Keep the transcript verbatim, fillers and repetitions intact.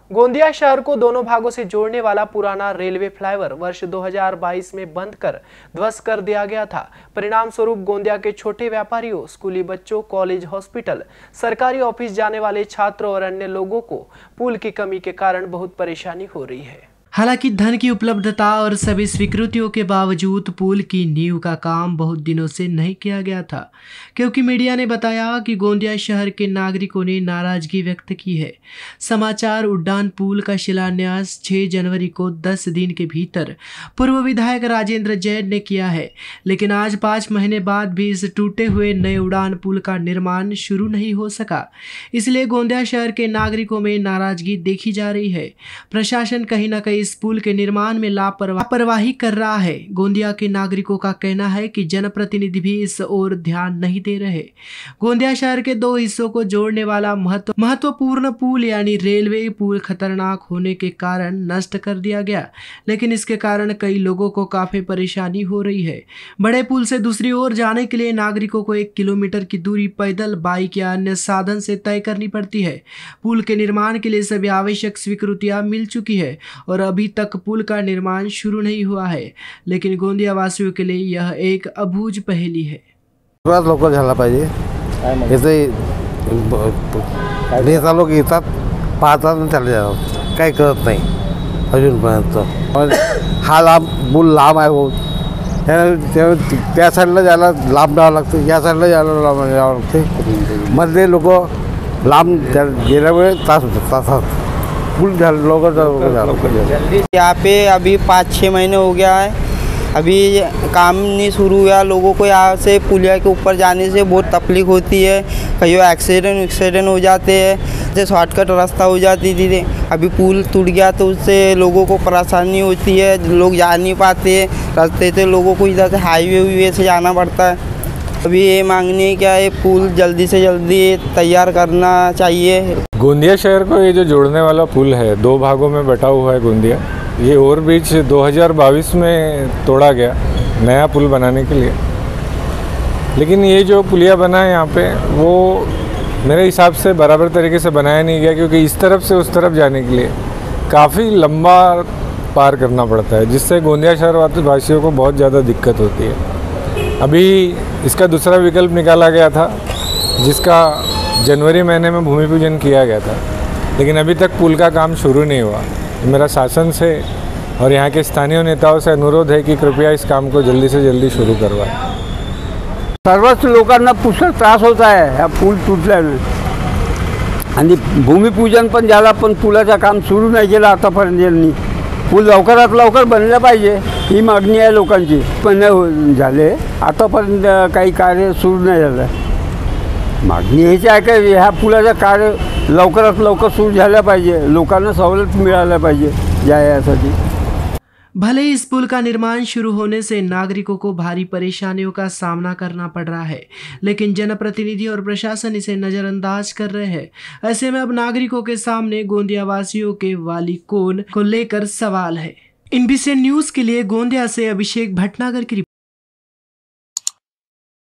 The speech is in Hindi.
गोंदिया शहर को दोनों भागों से जोड़ने वाला पुराना रेलवे फ्लाईओवर वर्ष दो हज़ार बाईस में बंद कर ध्वस्त कर दिया गया था। परिणाम स्वरूप गोंदिया के छोटे व्यापारियों, स्कूली बच्चों, कॉलेज, हॉस्पिटल, सरकारी ऑफिस जाने वाले छात्रों और अन्य लोगों को पुल की कमी के कारण बहुत परेशानी हो रही है। हालांकि धन की उपलब्धता और सभी स्वीकृतियों के बावजूद पुल की नींव का काम बहुत दिनों से नहीं किया गया था, क्योंकि मीडिया ने बताया कि गोंदिया शहर के नागरिकों ने नाराजगी व्यक्त की है। समाचार उड्डान पुल का शिलान्यास छह जनवरी को दस दिन के भीतर पूर्व विधायक राजेंद्र जैन ने किया है, लेकिन आज पाँच महीने बाद भी इस टूटे हुए नए उड़ान पुल का निर्माण शुरू नहीं हो सका। इसलिए गोंदिया शहर के नागरिकों में नाराजगी देखी जा रही है। प्रशासन कहीं न कहीं इस पुल के निर्माण में लापरवाही कर रहा है। गोंदिया के नागरिकों का कहना है कि जनप्रतिनिधि भी इस ओर ध्यान नहीं दे रहे। गोंदिया शहर के दो हिस्सों को जोड़ने वाला महत्व महत्वपूर्ण पुल यानी रेलवे पुल खतरनाक होने के कारण नष्ट कर दिया गया, लेकिन इसके कारण कई लोगों को काफी परेशानी हो रही है। बड़े पुल से दूसरी ओर जाने के लिए नागरिकों को एक किलोमीटर की दूरी पैदल, बाइक या अन्य साधन से तय करनी पड़ती है। पुल के निर्माण के लिए सभी आवश्यक स्वीकृतियां मिल चुकी है और अभी तक पुल का निर्माण शुरू नहीं हुआ है, लेकिन गोंदिया वासियों के लिए यह एक अबूझ पहेली है। लवकर झाला पाहिजे, नेता लोक येतात, पाहतात आणि चालले जातात, काही करत नाही अजूनपर्यंत। हा लांब पूल लांब आहे बहुत, त्या साईडला जायला लांब जावं लागतं, या साईडला जायला लांब जावं लागते। मधले लोक लांब गेल्यामुळे त्रास होतो, तासात यहाँ पे अभी पाँच छः महीने हो गया है, अभी काम नहीं शुरू हुआ। लोगों को यहाँ से पुलिया के ऊपर जाने से बहुत तकलीफ होती है, कहीं एक्सीडेंट एक्सीडेंट हो जाते हैं, जैसे शॉर्टकट रास्ता हो जाती थी। अभी पुल टूट गया तो उससे लोगों को परेशानी होती है, लोग जा नहीं पाते रास्ते से, लोगों को इधर से हाईवे वे से जाना पड़ता है। अभी ये मांगनी है क्या, ये पुल जल्दी से जल्दी तैयार करना चाहिए। गोंदिया शहर को ये जो जोड़ने वाला पुल है, दो भागों में बटा हुआ है गोंदिया। ये ओवरब्रिज दो हज़ार बाईस में तोड़ा गया नया पुल बनाने के लिए, लेकिन ये जो पुलिया बना है यहाँ पे, वो मेरे हिसाब से बराबर तरीके से बनाया नहीं गया, क्योंकि इस तरफ से उस तरफ जाने के लिए काफ़ी लंबा पार करना पड़ता है, जिससे गोंदिया शहर वासियों को बहुत ज़्यादा दिक्कत होती है। अभी इसका दूसरा विकल्प निकाला गया था, जिसका जनवरी महीने में भूमि पूजन किया गया था, लेकिन अभी तक पुल का काम शुरू नहीं हुआ। मेरा शासन से और यहाँ के स्थानीय नेताओं से अनुरोध है कि कृपया इस काम को जल्दी से जल्दी शुरू करवाएं। सर्वच लोकांना पुष्कळ त्रास होत आहे हा पूल तुटल्याने, आणि भूमिपूजन पण झाला, पण पुलाचं काम सुरू नाही केलं आतापर्यंत यांनी। पूल लवकरात लवकर बनला पाहिजे ही मागणी आहे लोकांची, पण झाले आतापर्यंत काही कार्य सुरू नाही झालं। मागणी ह्याची आहे का ह्या पुलाचं कार्य लवकरात लवकर सुरू झालं पाहिजे, लोकांना सवलत मिळाल्या पाहिजे जाण्यासाठी। भले ही इस पुल का निर्माण शुरू होने से नागरिकों को भारी परेशानियों का सामना करना पड़ रहा है, लेकिन जनप्रतिनिधि और प्रशासन इसे नजरअंदाज कर रहे हैं। ऐसे में अब नागरिकों के सामने गोंदिया वासियों के वाली कौन को लेकर सवाल है। इनबीसी न्यूज के लिए गोंदिया से अभिषेक भटनागर की